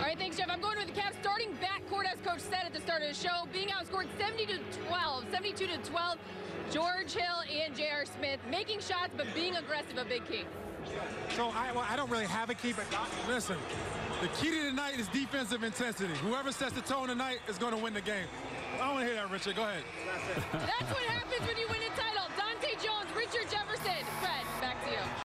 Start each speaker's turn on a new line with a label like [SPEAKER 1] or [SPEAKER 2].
[SPEAKER 1] All right, thanks, Jeff. I'm going with the Cavs starting backcourt, as Coach said at the start of the show, being outscored 72-12. George Hill and J.R. Smith making shots, but being aggressive, a big key.
[SPEAKER 2] So I don't really have a key, but listen, the key to tonight is defensive intensity. Whoever sets the tone tonight is going to win the game. I don't want to hear that, Richard. Go ahead.
[SPEAKER 1] That's what happens when you win a title. Dante Jones, Richard Jefferson. Fred, back to you.